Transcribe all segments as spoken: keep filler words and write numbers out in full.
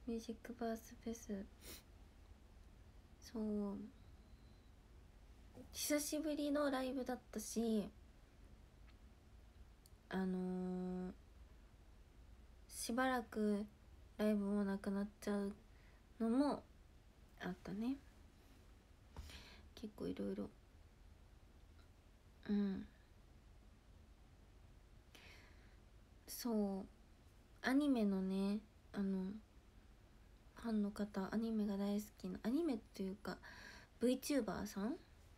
ミュージックバースフェス、そう久しぶりのライブだったし、あのー、しばらくライブもなくなっちゃうのもあったね。結構いろいろ、うん、そうアニメのね、あのファンの方、アニメが大好きな、アニメっていうか VTuber さん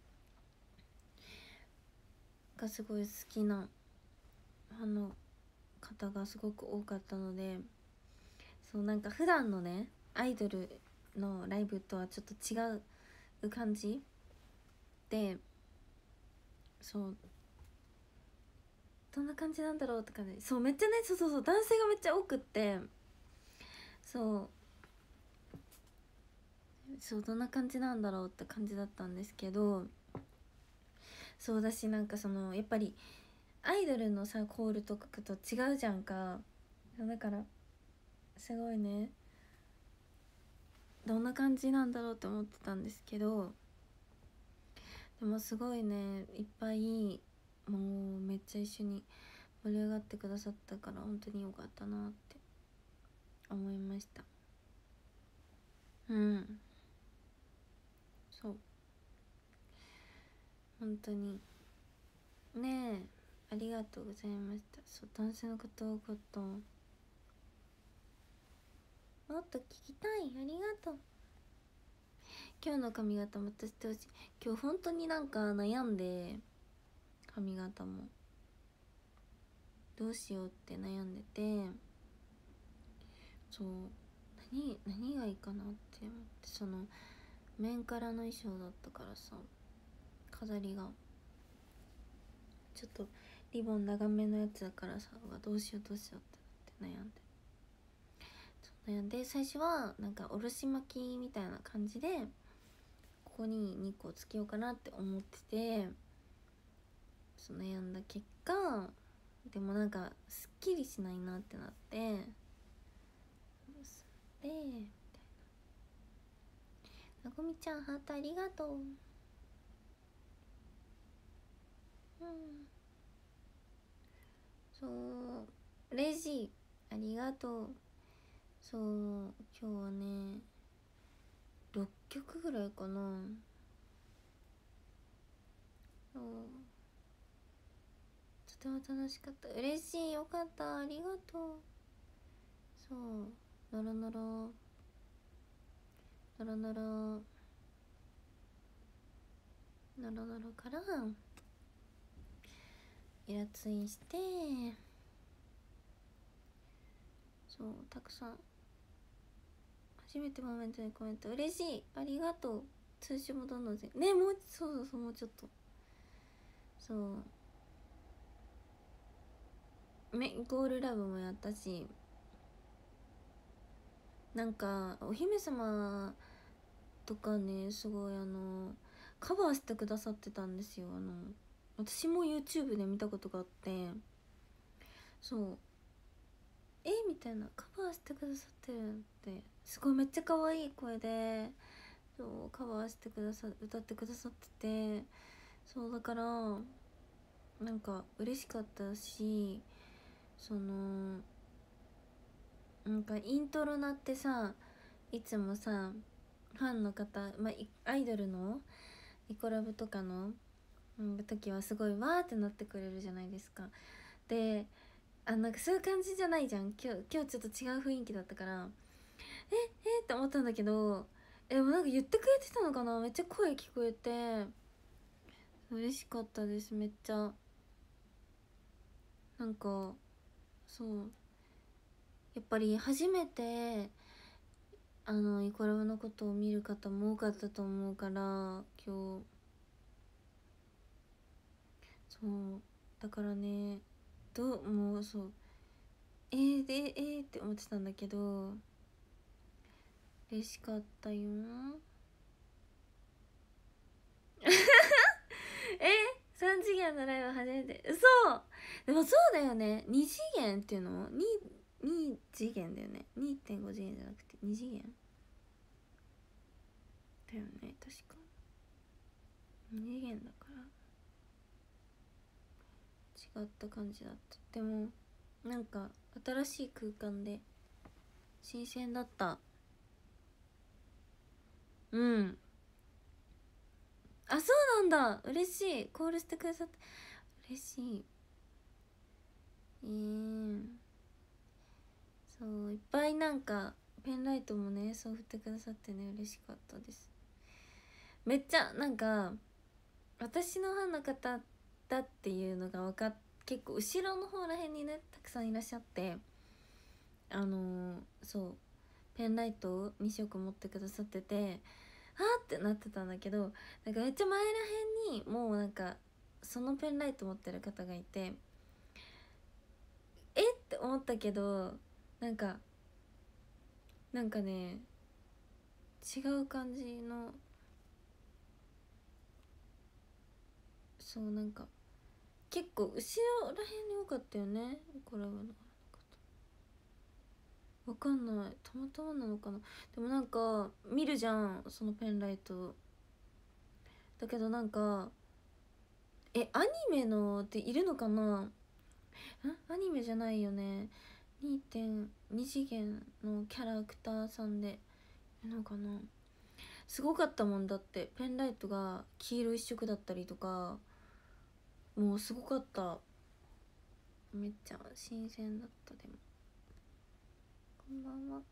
がすごい好きなファンの方がすごく多かったので、そうなんか普段のねアイドルのライブとはちょっと違う感じで、そうどんな感じなんだろうとかね、そうめっちゃね、そうそうそう男性がめっちゃ多くって、そうそうどんな感じなんだろうって感じだったんですけど、そうだし、なんかそのやっぱりアイドルのさコールとかと違うじゃんか。だからすごいね、どんな感じなんだろうって思ってたんですけど、でもすごいねいっぱいもうめっちゃ一緒に盛り上がってくださったから本当に良かったなって思いました。うん、そう本当にねえ、ありがとうございました。そう男性の方多かった。もっと聞きたい、ありがとう。今日の髪型またしてほしい。今日本当になんか悩んで、髪型もどうしようって悩んでて、そう何何がいいかなって思って、その面からの衣装だったからさ、飾りがちょっとリボン長めのやつだからさ、うわどうしようどうしようってなって悩んで、そう悩んで、最初はなんかおろし巻きみたいな感じでここににこつけようかなって思ってて、そう悩んだ結果、でもなんかすっきりしないなってなって、でなごみちゃんハートありがとう。うん、そうレジありがとう。そう今日はねろっきょくぐらいかな。そうとても楽しかった、嬉しい、よかった、ありがとう。そうのろのろのろのろのろのろからイラついして、そうたくさん初めてモメントにコメント嬉しい、ありがとう。通知もどんどんぜね、もうそうそうそうもうちょっと、そうめゴールラブもやったし、なんかお姫様とかね、すごいあのカバーしてくださってたんですよ。あの私も YouTube で見たことがあって、そうえみたいな、カバーしてくださってるってすごいめっちゃ可愛い声で、そうカバーしてくださ歌ってくださってて、そうだからなんか嬉しかったし、そのなんかイントロ鳴ってさ、いつもさファンの方、まあ、アイドルのイコラブとかの、うん、時はすごいわーってなってくれるじゃないですか。であなんかそういう感じじゃないじゃん今日。今日ちょっと違う雰囲気だったから、ええって思ったんだけど、えでもなんか言ってくれてたのかな、めっちゃ声聞こえて嬉しかったです、めっちゃ。なんかそうやっぱり初めてあのイコラブのことを見る方も多かったと思うから今日、そうだからね、どうもうそうえー、でえー、って思ってたんだけど嬉しかったよえさん次元のライブ初めて、嘘。でもそうだよね、に次元っていうのにに次元だよね。 にてんご 次元じゃなくてに次元だよね、確かに次元だから違った感じだった。でもなんか新しい空間で新鮮だった。うん。あ、そうなんだ。嬉しい。コールしてくださって嬉しい。えー、そういっぱいなんかペンライトもねそう振ってくださってね嬉しかったです。めっちゃなんか私のファンの方だっていうのが分かっ結構後ろの方らへんにねたくさんいらっしゃって、あのー、そうペンライトをに色持ってくださってて、あーってなってたんだけど、なんかめっちゃ前らへんにもうなんかそのペンライト持ってる方がいて、えって思ったけど、なんかなんかね違う感じの、そうなんか結構後ろらへんに多かったよね、コラボの方。わかんない、たまたまなのかな。でもなんか見るじゃんそのペンライトだけど、なんかえアニメのっているのかな。んアニメじゃないよね。にてんに 次元のキャラクターさんでいるのかな。すごかったもんだって、ペンライトが黄色一色だったりとか、もうすごかった。めっちゃ新鮮だった。でもこんばんは。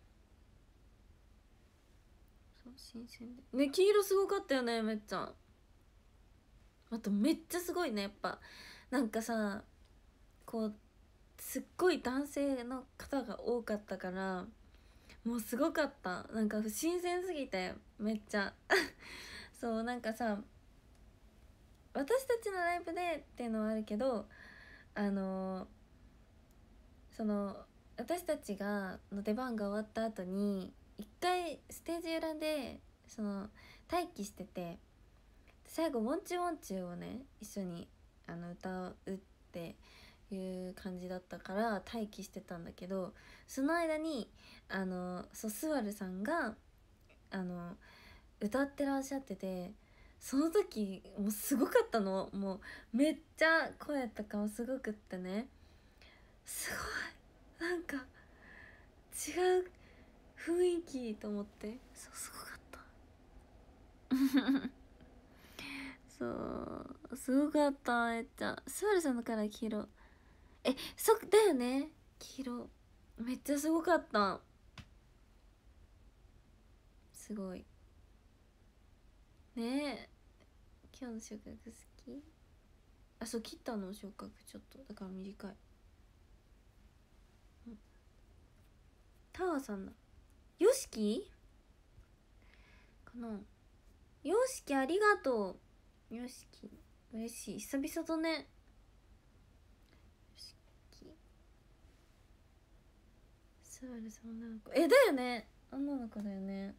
そう新鮮でね、黄色すごかったよね、めっちゃ。あとめっちゃすごいね、やっぱなんかさ、こうすっごい男性の方が多かったから、もうすごかった。なんか新鮮すぎてめっちゃそうなんかさ、私たちのライブでっていうのはあるけど、あのー、その私たちがの出番が終わった後に一回ステージ裏でその待機してて、最後「ウォンチュウォンチュウ」をね一緒にあの歌うっていう感じだったから待機してたんだけど、その間にあのそうスワルさんがあの歌ってらっしゃってて、その時もうすごかったの。もうめっちゃ声とかもすごくってね、すごいなんか違う雰囲気と思って、そうすごかったそうすごかった。めっちゃスバルさんのカラー黄色、えそだよね、黄色めっちゃすごかった。すごいねえ。今日の昇格好き。あ、そう切ったの昇格ちょっとだから短い。タワーさんだ。よしきかな。よしきありがとう。よしき嬉しい、久々だね。よしきスバルさん女の子、えだよね、女の子だよね。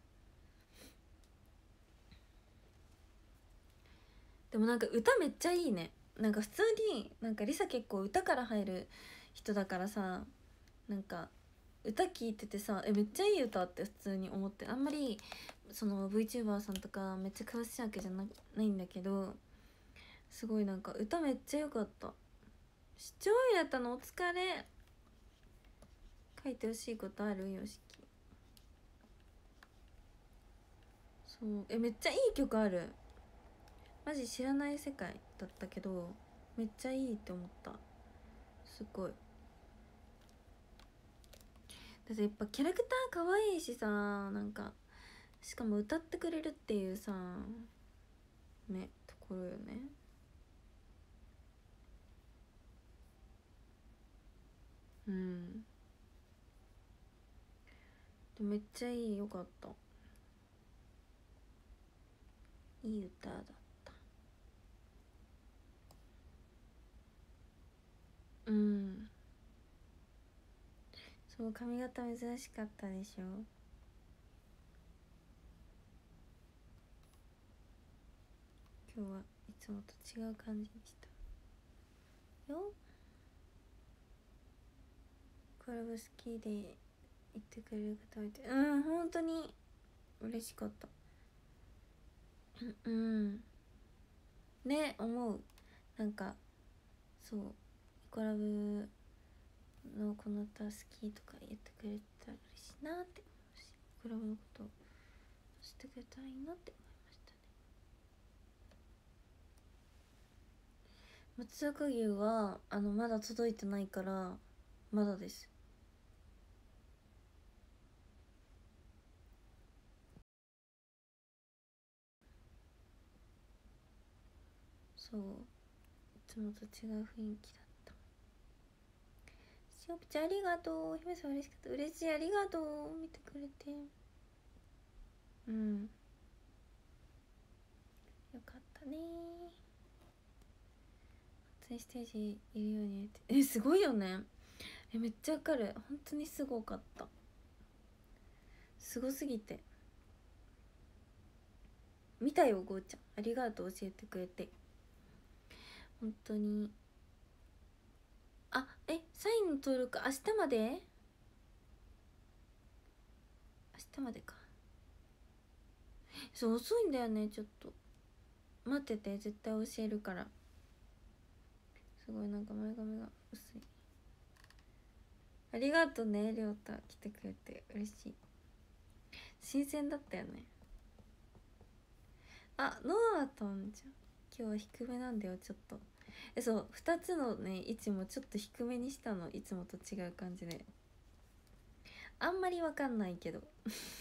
でもなんか歌めっちゃいいね。なんか普通になんかリサ結構歌から入る人だからさ、なんか歌聴いててさ、えめっちゃいい歌って普通に思って、あんまりその VTuber さんとかめっちゃ詳しいわけじゃなないんだけど、すごいなんか歌めっちゃ良かった。視聴員やったのお疲れ。書いてほしいことあるよしき。そうえめっちゃいい曲ある。マジ知らない世界だったけどめっちゃいいって思った。すごい。だってやっぱキャラクター可愛いしさ、なんかしかも歌ってくれるっていうさねところよね。うんでめっちゃいい、よかった。いい歌だった。うんそう髪型珍しかったでしょ。今日はいつもと違う感じにしたよ。こコラボ好きで言ってくれる方いて、うん本当に嬉しかった。うんね、思う。なんかそうイコラブのこの歌好きとか言ってくれたら嬉しいなって思うし、イコラブのこと知ってくれたらいいなって思いましたね。松阪牛はあのまだ届いてないからまだです。そういつもと違う雰囲気だった。しおぴちゃんありがとう。姫さん嬉しかった。嬉しい、ありがとう。見てくれてうんよかったね。ツイステージいるように言ってえすごいよね。えめっちゃわかる。本当にすごかった。すごすぎて見たよ。ゴーちゃんありがとう教えてくれて。本当に。あえサインの登録明日まで。明日までか。そう遅いんだよね。ちょっと待ってて、絶対教えるから。すごいなんか前髪が薄い。ありがとうねりょうた、来てくれて嬉しい。新鮮だったよね。あノアトンじゃん。今日は低めなんだよちょっと。えそうふたつのね位置もちょっと低めにしたの、いつもと違う感じで。あんまりわかんないけど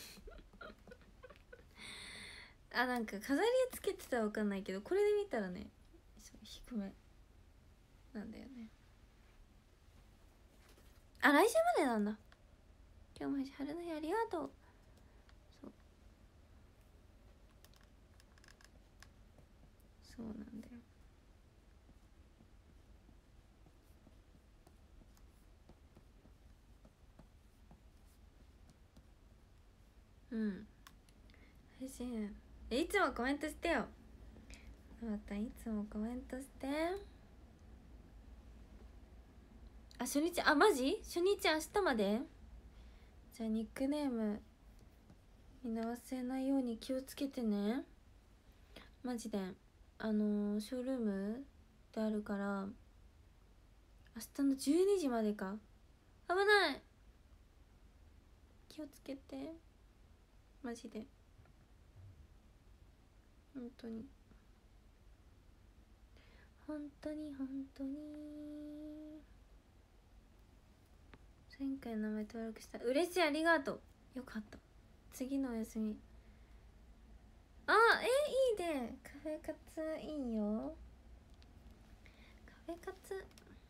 あなんか飾りつけてたらわかんないけど、これで見たらね低めなんだよね。あ来週までなんだ。今日も春の日ありがとう。そうそうなんだよ。うん配信えいつもコメントしてよ。またいつもコメントして。あ初日あマジ初日明日まで。じゃあニックネーム見直せないように気をつけてね。マジであのー、ショールームであるから明日のじゅうにじまでか。危ない、気をつけてマジで。本当に本当に本当に。前回の名前登録した。嬉しい、ありがとう。よかった。次のお休みあえいいね。カフェカツいいよ。カフェカツ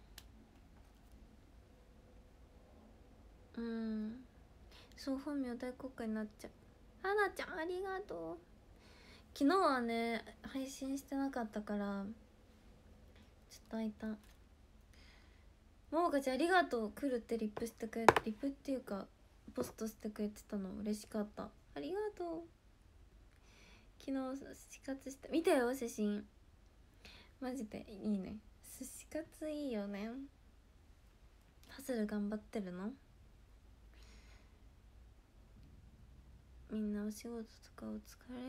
うんそう本名大公開になっちゃう。はなちゃんありがとう。昨日はね配信してなかったからちょっと空いた。ももかちゃんありがとう。来るってリップしてくれて、リップっていうかポストしてくれてたの嬉しかった。ありがとう。昨日死活した見たよ写真。マジでいいね。寿司カツいいよね。パズル頑張ってるの。みんなお仕事とかお疲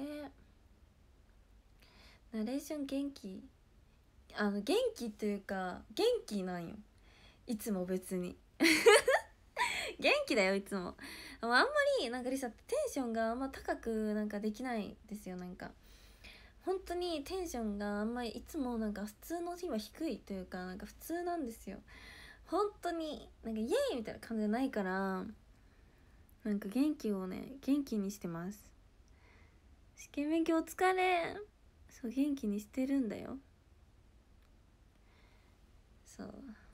れ。ナレーション元気。あの元気というか元気なんよいつも。別に元気だよいつも。あんまりなんかリサってテンションがあんま高くなんかできないですよ。なんか本当にテンションがあんまりいつもなんか普通の日は低いというかなんか普通なんですよ。本当になんかイエーイみたいな感じじゃないから、なんか元気をね元気にしてます。試験勉強お疲れ。そう元気にしてるんだよ。そう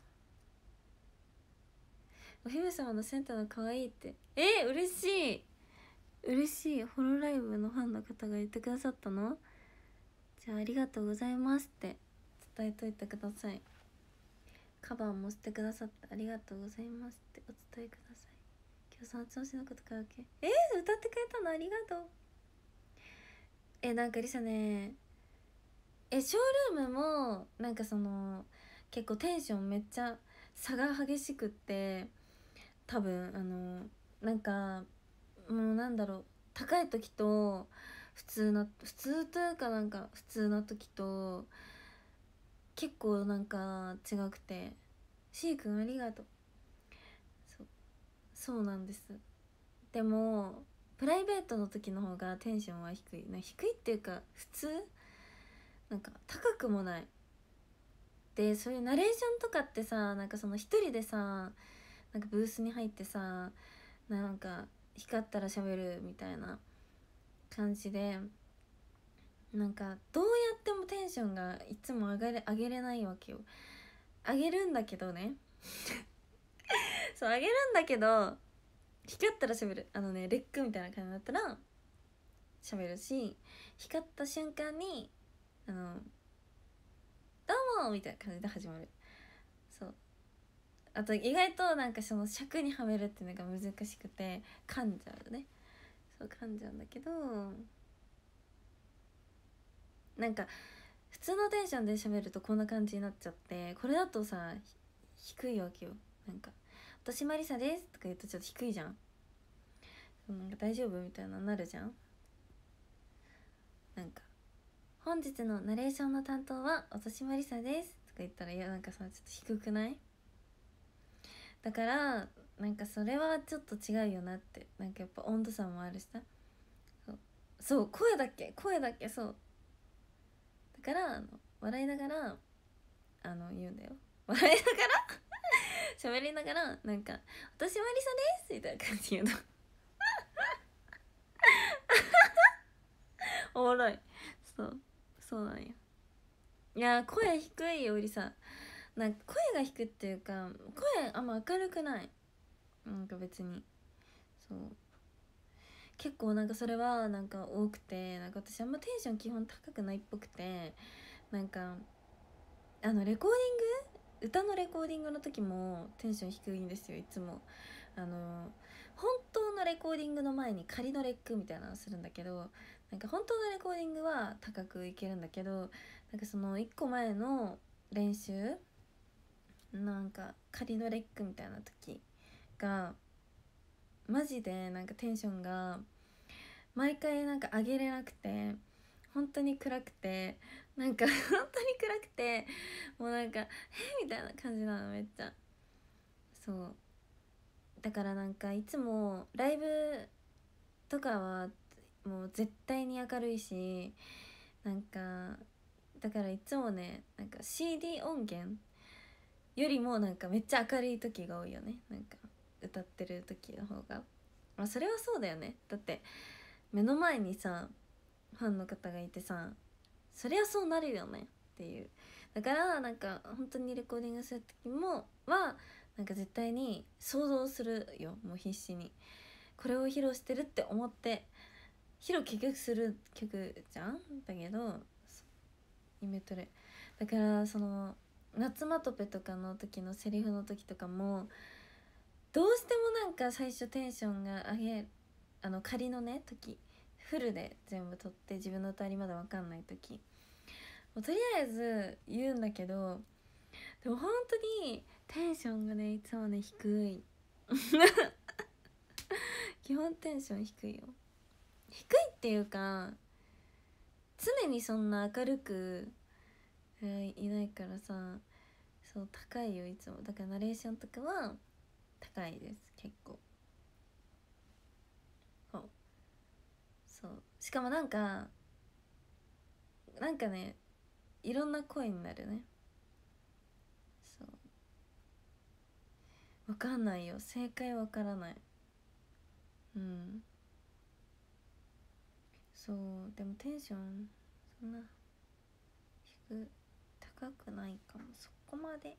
お姫様のセンターの可愛いって。えー、嬉しい嬉しい。ホロライブのファンの方が言ってくださったの。じゃあありがとうございますって伝えといてください。カバーもしてくださってありがとうございますってお伝えください。今日その調子のことカラオケえー、歌ってくれたのありがとう。えなんかリサねえショールームもなんかその結構テンションめっちゃ差が激しくって、 多分あのなんかもうなんだろう、高い時と普通な普通というかなんか普通な時と結構なんか違くて、しーくんありがとう。そうそうなんです。でもプライベートの時の方がテンションは低いな、低いっていうか普通、なんか高くもない。でそういうナレーションとかってさ、なんかその一人でさ、なんかブースに入ってさ、なんか光ったら喋るみたいな感じで、なんかどうやってもテンションがいつも上がれ上げれないわけよ。上げるんだけどねそう上げるんだけど、光ったら喋る、あのねレックみたいな感じだったら喋るし、光った瞬間にあのどうもみたいな感じで始まる。そう、あと意外となんかその尺にはめるっていうのが難しくて噛んじゃうね。そう噛んじゃうんだけど、なんか普通のテンションで喋るとこんな感じになっちゃって、これだとさ低いわけよ。なんか私マリサですとか言うとちょっと低いじゃん。なんか大丈夫みたいななるじゃん。なんか本日のナレーションの担当は私マリサですとか言ったら、いやなんかさちょっと低くない？だからなんかそれはちょっと違うよなって。なんかやっぱ温度差もあるしさ。そうそう声だっけ声だっけそうだからあの笑いながらあの言うんだよ。笑いながら喋りながらなんか私マリサですみたいな感じで言うのおもろい。そうそうなんや。いや声低いよりさ、なんか声が低いっていうか声あんま明るくない。なんか別にそう結構なんかそれはなんか多くて、なんか私あんまテンション基本高くないっぽくて、なんかあのレコーディング歌のレコーディングの時もテンション低いんですよいつも。あの本当のレコーディングの前に仮のレックみたいなのするんだけど、なんか本当のレコーディングは高くいけるんだけど、なんかそのいっこまえの練習なんか仮のレックみたいな時がマジでなんかテンションが毎回なんか上げれなくて、本当に暗くて、なんか本当に暗くて、もうなんか「えみたいな感じなのめっちゃ。そうだからなんかいつもライブとかはもう絶対に明るいし、なんかだからいつもね、なんか シーディー 音源よりもなんかめっちゃ明るい時が多いよね。なんか歌ってる時の方が、まあそれはそうだよね。だって目の前にさファンの方がいてさ、そりゃそうなるよねっていう。だからなんか本当にレコーディングする時もはなんか絶対に想像するよ、もう必死にこれを披露してるって思って披露結局する曲じゃん。だけどイメトレだから、その夏まとぺとかの時のセリフの時とかもどうしてもなんか最初テンションが上げあの仮のね時フルで全部撮って自分の歌りまだ分かんない時もうとりあえず言うんだけど、でも本当にテンションがねいつもね低い基本テンション低いよ。低いっていうか常にそんな明るく、えーいないからさ、そう高いよいつも。だからナレーションとかは高いです結構。そうそうしかもなんかなんかねいろんな声になるね。そうわかんないよ、正解わからない。うんそうでもテンションそんな低高くないかも、そこまで。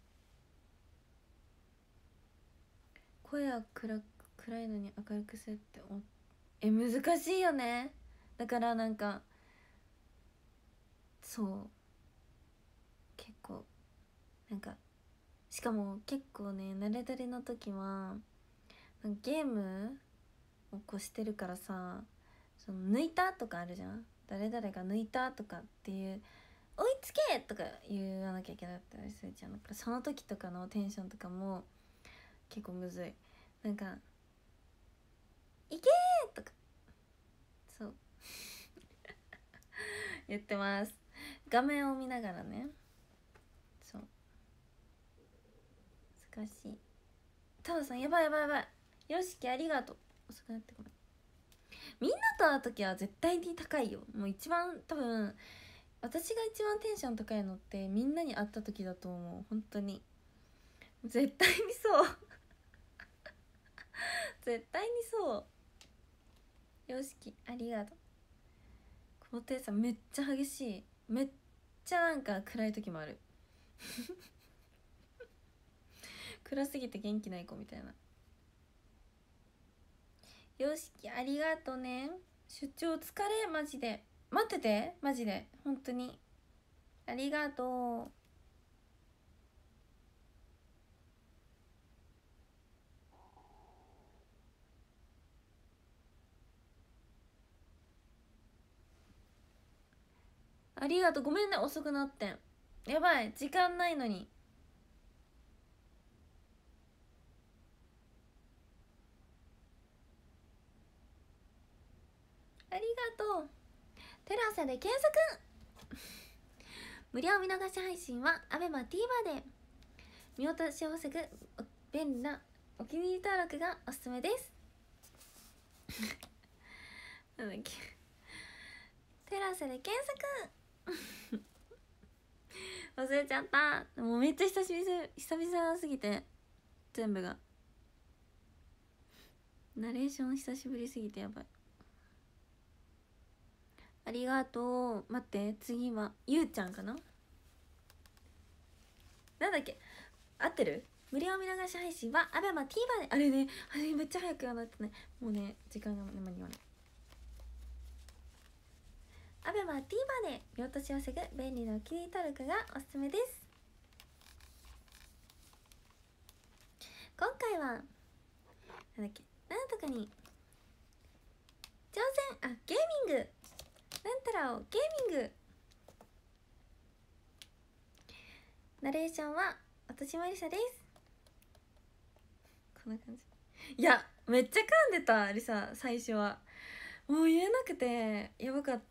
声は暗く暗いのに明るくするっておえ難しいよね。だからなんかそう結構なんかしかも結構ね慣れ慣れの時はなんかゲームをこうしてるからさ、その抜いたとかあるじゃん、誰々が抜いたとかっていう追いつけとか言わなきゃいけなかったりするじゃん。だからその時とかのテンションとかも結構むずい。 なんか「いけー!」とかそう言ってます。画面を見ながらね。そう難しい。タオさんやばいやばいやばい。よしきありがとう。遅くなってごめん。みんなと会う時は絶対に高いよ。もう一番多分私が一番テンション高いのってみんなに会った時だと思う。本当に絶対にそう絶対にそう。よしきありがとう。高低差めっちゃ激しい。めっちゃなんか暗い時もある暗すぎて元気ない子みたいな。よしきありがとね。出張疲れマジで。待っててマジで本当にありがとう。ありがとう。ごめんね遅くなってん。やばい時間ないのに。ありがとう。テラサで検索無料見逃し配信は アベマ ティーバー で見落としを防ぐ便利なお気に入り登録がおすすめですなんだっけテラサで検索忘れちゃった。もうめっちゃ久しぶり久々すぎて全部がナレーション久しぶりすぎてやばい。ありがとう。待って次はゆうちゃんかな。なんだっけ合ってる。無料見逃し配信は アベマ ティーバー で。あれねあれめっちゃ早くやらないとね。もうね時間が間に合わない。アベマ ティーバー で見落としを防ぐ便利なお気に入り登録がおすすめです。今回はなんだっけなんとかに挑戦あゲーミングなんたらをゲーミングナレーションは私もりさです。こんな感じ。いやめっちゃ噛んでたりさ最初は。もう言えなくてやばかった。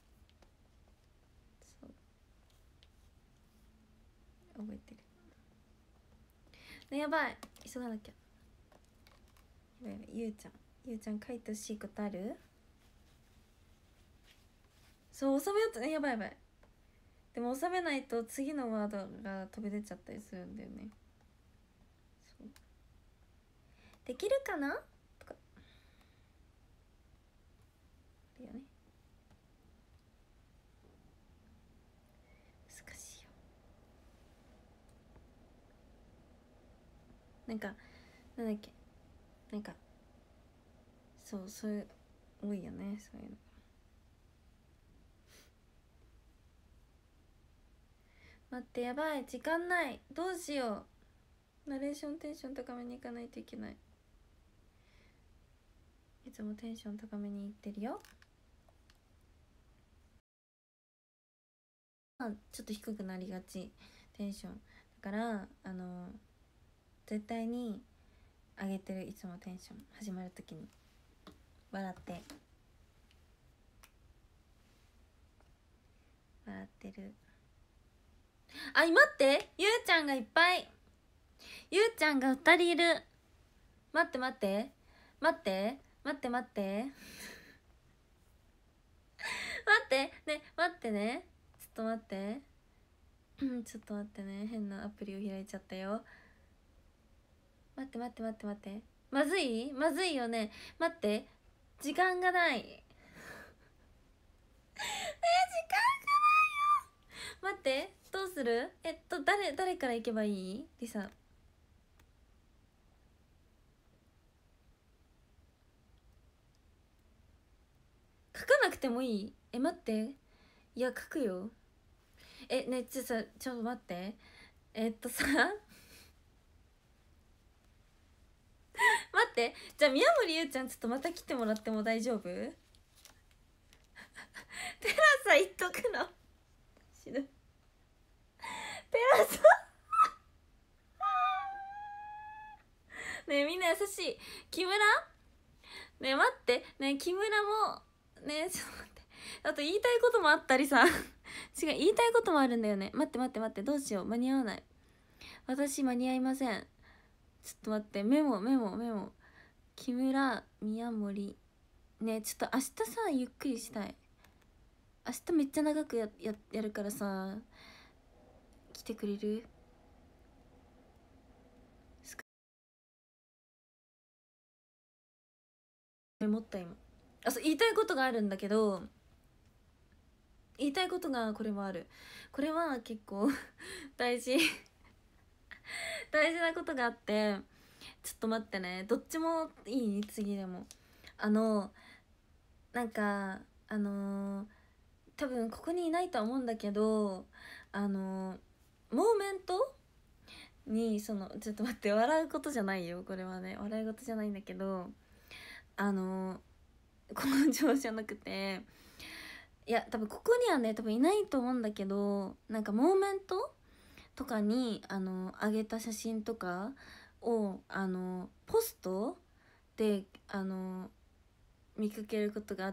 そう覚えてるね。やばい急がなきゃ。やばいやばい。ゆうちゃんゆうちゃん書いてほしいことある。そう収めようとね。やばいやばい。でも収めないと次のワードが飛び出ちゃったりするんだよね。そうできるかなとかだよね。難しいよ。なんかなんだっけなんかそうそういう多いよねそういうの。待ってやばい時間ない。どうしよう。ナレーションテンション高めにいかないといけない。いつもテンション高めにいってるよ。ちょっと低くなりがちテンションだからあの絶対に上げてる。いつもテンション始まるときに笑って笑ってる。あ待ってゆうちゃんがいっぱい。ゆうちゃんがふたりいる。待って待って待って待って待って待ってね待ってねちょっと待ってちょっと待ってね。変なアプリを開いちゃったよ。待って待って待って待ってまずいまずいよね。待って時間がないえ時間がないよ。待ってどうする。えっと誰誰から行けばいい。リサ書かなくてもいい。え待っていや書くよ。えねちょさちょっと待ってえっとさ待ってじゃあ宮森ゆうちゃんちょっとまた来てもらっても大丈夫。テラサ言っとくの死ぬ。テラサねえみんな優しい。木村、ねえ待って、ねえ木村もねえちょっと待って、あと言いたいこともあったりさ違う、言いたいこともあるんだよね。待って待って待って、どうしよう、間に合わない。私間に合いません。ちょっと待って、メモメモメモ。木村宮森、ねえちょっと明日さゆっくりしたい。明日めっちゃ長くやややるからさ、来てくれる？メモった今。あ、そう言いたいことがあるんだけど、言いたいことがこれもある。これは結構大事大事なことがあって、ちょっと待ってね、どっちもいい？次でもあのなんかあのー、多分ここにいないとは思うんだけど、あのー、モーメントにそのちょっと待って、笑うことじゃないよこれはね、笑い事じゃないんだけど、あのー、根性じゃなくて、いや多分ここにはね多分いないと思うんだけど、なんかモーメントとかにあの上げた写真とかをあのポストであの見かけることがあって、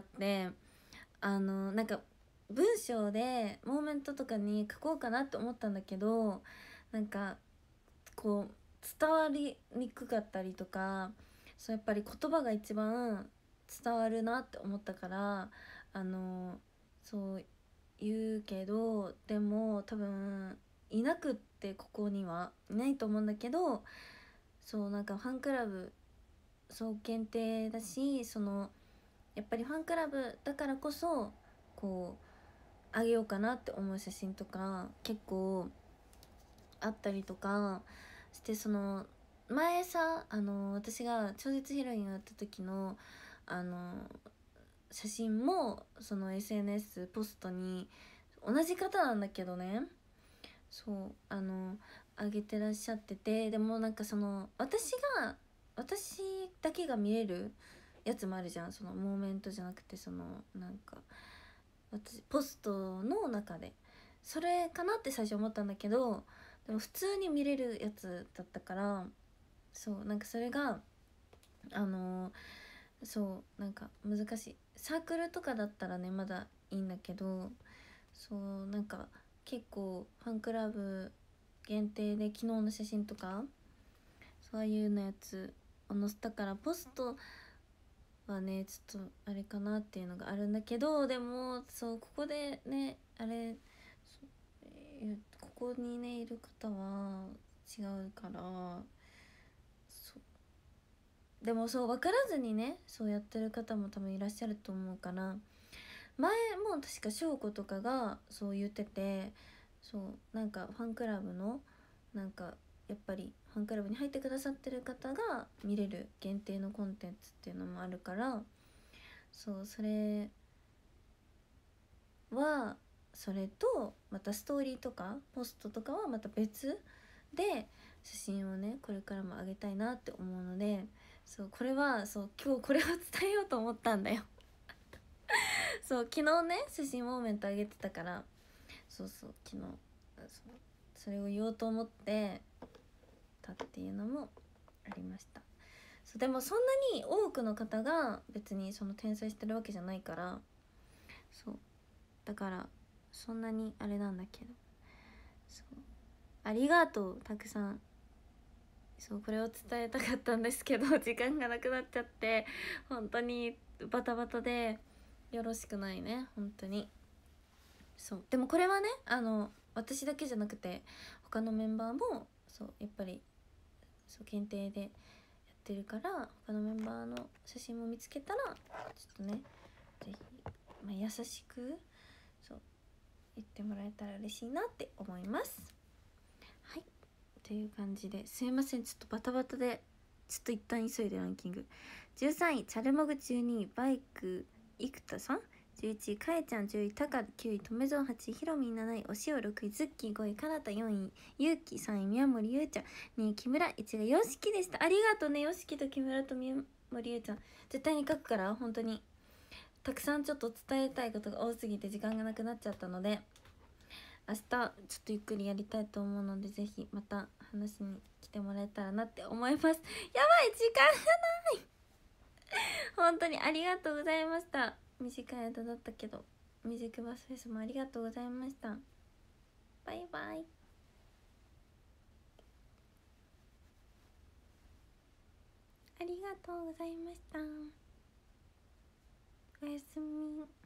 あのなんか文章でモーメントとかに書こうかなって思ったんだけど、なんかこう伝わりにくかったりとか、そうやっぱり言葉が一番伝わるなって思ったから、あのそう言うけど、でも多分いなくって、ここにはいないと思うんだけど、そうなんかファンクラブそう限定だし、そのやっぱりファンクラブだからこそこうあげようかなって思う写真とか結構あったりとかして、その前さあの私が超絶ヒロインをやった時のあの写真もその エスエヌエス ポストに同じ方なんだけどね、そうあの上げてらっしゃってて、でもなんかその私が私だけが見れるやつもあるじゃん、そのモーメントじゃなくて、そのなんか私ポストの中でそれかなって最初思ったんだけど、でも普通に見れるやつだったから、そうなんかそれがあのそうなんか難しい。サークルとかだったらねまだいいんだけど、そうなんか結構ファンクラブ限定で昨日の写真とかそういうのやつを載せたから、ポストはねちょっとあれかなっていうのがあるんだけど、でもそうここでねあれここにねいる方は違うから、そうでもそう分からずにねそうやってる方も多分いらっしゃると思うから、前も確か翔子とかがそう言ってて、そうなんかファンクラブのなんかやっぱりファンクラブに入ってくださってる方が見れる限定のコンテンツっていうのもあるから、そうそれはそれとまたストーリーとかポストとかはまた別で写真をねこれからも上げたいなって思うので、そうこれはそう今日これを伝えようと思ったんだよそう昨日ね写真モーメント上げてたから、そうそう昨日そうそれを言おうと思ってたっていうのもありました。そうでもそんなに多くの方が別にその転載してるわけじゃないから、そうだからそんなにあれなんだけど、そうありがとうたくさん。そうこれを伝えたかったんですけど時間がなくなっちゃって本当にバタバタでよろしくないね本当に。そうでもこれはねあの私だけじゃなくて他のメンバーもそうやっぱりそう限定でやってるから、他のメンバーの写真も見つけたらちょっとねぜひ、まあ、優しくそう言ってもらえたら嬉しいなって思います。はいという感じですいません、ちょっとバタバタでちょっと一旦急いでランキング。じゅうさんいチャルモグ、じゅうにいバイク生田さん、じゅういちいかえちゃん、じゅういタカ、きゅういとめぞん、はちいひろみん、なないおしお、ろくいズッキー、ごいかなた、よんいゆうき、さんい宮森ゆうちゃん、にい木村、いちいがよしきでした。ありがとうねよしきと木村と宮森ゆうちゃん、絶対に書くから本当にたくさんちょっと伝えたいことが多すぎて時間がなくなっちゃったので、 明日ちょっとゆっくりやりたいと思うので、ぜひまた話に来てもらえたらなって思います。やばい、時間がない本当にありがとうございました。短い間だったけど、ミュージックバスフェスもありがとうございました。バイバイ。ありがとうございました。おやすみ。